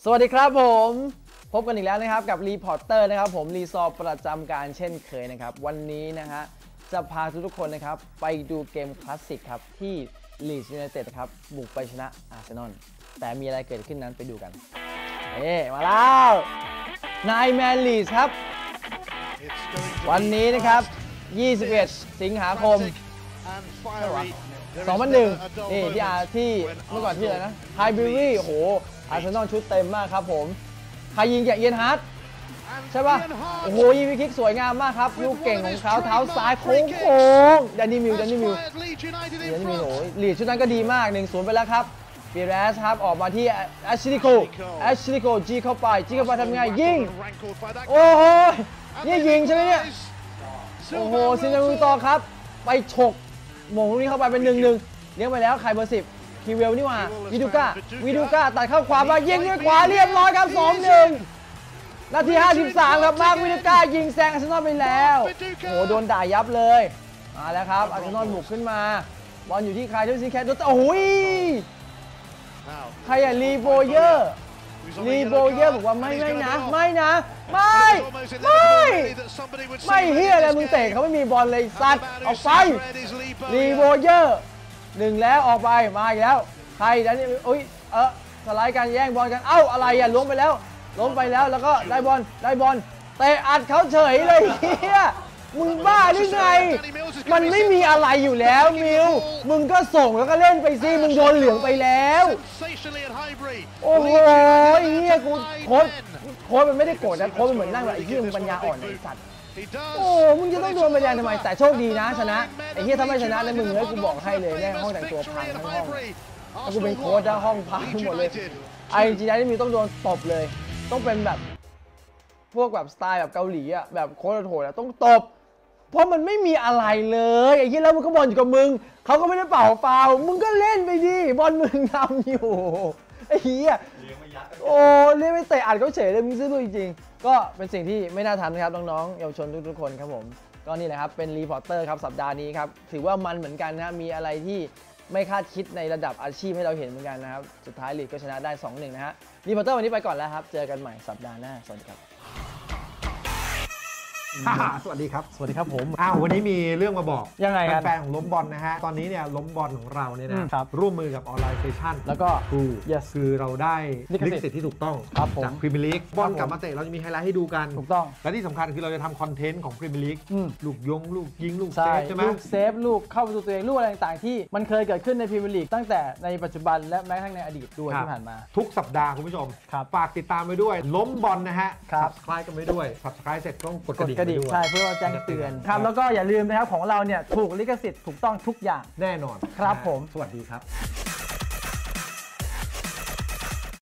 สวัสดีครับผมพบกันอีกแล้วนะครับกับรีพอร์เตอร์นะครับผมรีซอร์ประจำการเช่นเคยนะครับวันนี้นะฮะจะพาทุกคนนะครับไปดูเกมคลาสสิกครับที่ลีดส์ยูไนเต็ดครับบุกไปชนะอาร์เซนอลแต่มีอะไรเกิดขึ้นนั้นไปดูกันมาแล้วนายแมนลีดส์ครับวันนี้นะครับ21 สิงหาคม2001นี่ที่เมื่อก่อนที่อะไรนะไฮบิวรี่โอ้โหอาร์เซนอลชุดเต็มมากครับผมใครยิงจากเอียนฮาร์ดใช่ป่ะโอ้โหยิงฟรีคิกสวยงามมากครับลูกเก่งของเขาเท้าซ้ายโค้งแดนนี่มิวโอ้ยลีดชุดนั้นก็ดีมาก 1-0 ไปแล้วครับปีแรสครับออกมาที่แอชลิโกจีเข้าไปทำไงยิงโอ้โหนี่ยิงใช่ไหมเนี่ยโอ้โหซินนารูโตครับไปฉกหม่งลูกนี้เข้าไปเป็น 1-1 เลี้ยงไปแล้วใครเบอร์ 10คีเวลนี่ว่าวิดูก้าตัดเข้าขวามายิงด้วยขวาเรียบร้อยครับ 2-1 นาที 53 ครับมาร์ควิดูก้ายิงแซงอาร์เซนอลไปแล้วโอ้โหโดนด่ายับเลยมาแล้วครับอาร์เซนอลบุกขึ้นมาบอลอยู่ที่ใครด้วยซิแคทโอ้ยใครอะรีโบเยอร์บอกว่าไม่เฮียอะไรมึงเตะเขาไม่มีบอลเลยสัตว์ออกไปรีโบเยอร์1แล้วออกไปมาอีกแล้วใครแล้วนี่สไลด์การแย่งบอลกันอะไรอ่ะล้มไปแล้วแล้วก็ได้บอลเตะอัดเขาเฉยเลยเฮียมึงบ้าหรือไงมันไม่มีอะไรอยู่แล้วมิวมึงก็ส่งแล้วก็เล่นไปสิมึงโดนเหลืองไปแล้วโอ้โหเฮียกูโค้ชมันไม่ได้โกรธนะโค้ชมันเหมือนนั่งแบบไอ้เฮียมึงปัญญาอ่อนไอ้สัตว์โอ้มึงจะต้องโดนใบแดงทำไมแต่โชคดีนะชนะไอ้เฮียถ้าไม่ชนะนะมึงกูบอกให้เลยเนี่ยห้องแต่งตัวพังทั้งห้องถ้ากูเป็นโค้ชห้องพังทั้งหมดเลยไอ้จริงๆนี่มิวต้องโดนตบเลยต้องเป็นแบบพวกแบบสไตล์แบบเกาหลีอ่ะแบบโค้ชโหดต้องตบเพราะมันไม่มีอะไรเลยไอ้ที่แล้วมึงก็บอลอยู่กับมึงเขาก็ไม่ได้เป่าฟาวมึงก็เล่นไปดิบอลมึงทำอยู่ไอ้เหี้ยโอ้เล่นไม่เตะอัดเขาเฉยเลยมึงซื้อตัวจริงๆก็เป็นสิ่งที่ไม่น่าทำนะครับน้องๆเยาวชนทุกๆคนครับผมก็นี่แหละครับเป็นรีพอร์เตอร์ครับสัปดาห์นี้ครับถือว่ามันเหมือนกันนะมีอะไรที่ไม่คาดคิดในระดับอาชีพให้เราเห็นเหมือนกันนะครับสุดท้ายลีดก็ชนะได้ 2-1 นะฮะรีพอร์เตอร์วันนี้ไปก่อนแล้วครับเจอกันใหม่สัปดาห์หน้าสวัสดีครับสวัสดีครับผมวันนี้มีเรื่องมาบอกยังไงกันแฟนของล้มบอลนะฮะตอนนี้เนี่ยล้มบอลของเราเนี่ยนะร่วมมือกับออนไลน์เซชั่นแล้วก็คือเราได้ลิขสิทธิ์ที่ถูกต้องจากพรีเมียร์ลีกบอลกลับมาเตะเราจะมีไฮไลท์ให้ดูกันถูกต้องและที่สำคัญคือเราจะทำคอนเทนต์ของพรีเมียร์ลีกลูกยิงลูกเซฟใช่ไหมลูกเซฟลูกเข้าประตูตัวเองลูกอะไรต่างๆที่มันเคยเกิดขึ้นในพรีเมียร์ลีกตั้งแต่ในปัจจุบันและแม้กระทั่งในอดีตด้วยที่ผ่านมาทุกสัปดาห์คุณผู้ชมฝากติดตามไปด้วยล้มบอลนะฮะ Subscribe กันไปด้วย Subscribe เสร็จต้องกดกระดิ่งใช่เพื่อแจ้งเตือนครับแล้วก็อย่าลืมนะครับของเราเนี่ยถูกลิขสิทธิ์ถูกต้องทุกอย่างแน่นอนครับผมสวัสดีครับ